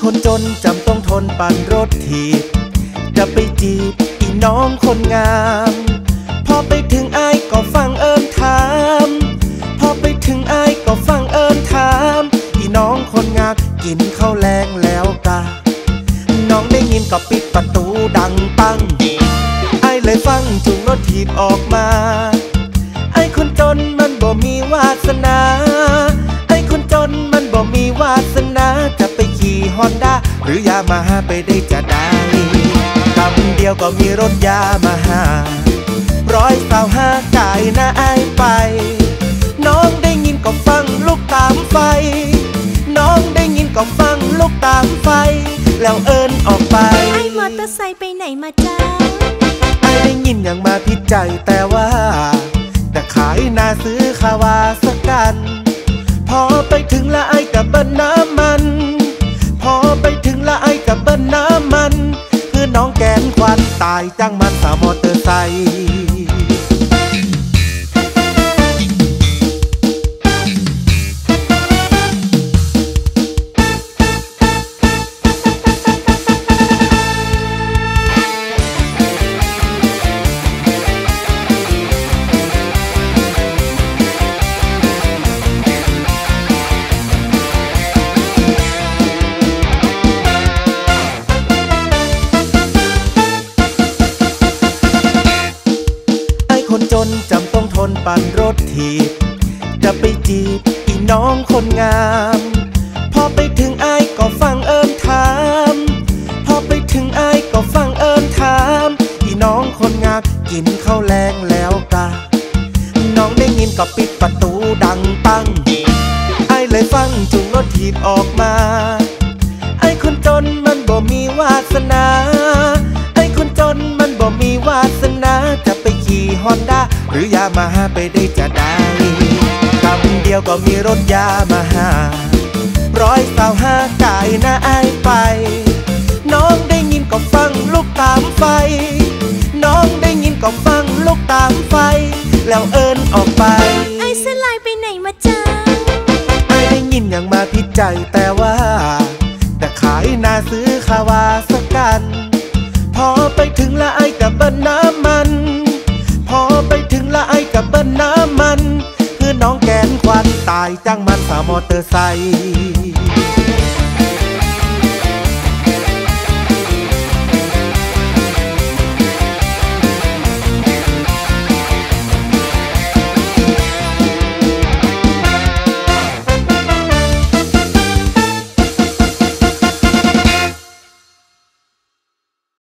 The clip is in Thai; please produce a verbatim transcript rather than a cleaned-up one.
คนจนจำต้องทนปั่นรถถีบจะไปจีบอีน้องคนงามพอไปถึงไอ้ก็ฟังเอิญถามพอไปถึงไอ้ก็ฟังเอิญถามอีน้องคนงามกินข้าวแรงแล้วกะน้องได้ยินก็ปิดประตูดังปังไอ้เลยฟังจุงรถถีบออกมาไอ้คนจนมันบ่มีวาสนาไอ้คนจนมันบ่มีวาสนาจะไปขี่ฮอนด้าหรือยามาฮ่าไปได้จะได้คำเดียวก็มีรถยามาฮ่าร้อยสาวห้าจ่ายนะไอ้ไปน้องได้ยินก็ฟังลูกตามไฟน้องได้ยินก็ฟังลูกตามไฟแล้วเอิญออกไปไอ้มอเตอร์ไซค์ไปไหนมาจ้าไอ้ได้ยินอย่างมาพิจัยแต่ว่าแต่ขายนาซื้อคาวาสักกันพอไปถึงละไอ้กับเบิ้ลน้ำมันพอไปถึงละไอ้กับเบิ้ลน้ำมันคือน้องแกนควันตายจังมันสาวมอเตอร์ไซค์คนจนจำต้องทนปั่นรถถีบจะไปจีบอีน้องคนงามพอไปถึงไอ้ก็ฟังเอิญถามพอไปถึงไอ้ก็ฟังเอิญถามอีน้องคนงามกินข้าวแรงแล้วกะน้องได้ยินก็ปิดประตูดังปังไอ้เลยฟังจุงรถถีบออกมาไอ้คนจนมันบ่มีวาสนาไอ้คนจนมันบ่มีวาสนาจะไปขี่ฮอนด้าหรือยามาฮ่าไปได้จะได้คำเดียวก็มีรถยามาฮ่าร้อยสาวห้าจ่ายนะไอ้ไปน้องได้ยินก็ฟังลูกตามไฟน้องได้ยินก็ฟังลูกตามไฟแล้วเอิญออกไปไอ้เสื้อลายไปไหนมาจ้าไอ้ได้ยินอย่างมาพิจัยแต่ว่าแต่ขายนาซื้อคาวาสักกันพอไปถึงละไอ้กับเบิ้ลน้ำมันพอไปถึงละไอ้กับเบิ้ลน้ำมันคือน้องแกนควันตายจังมันสาวมอเตอร์ไซค์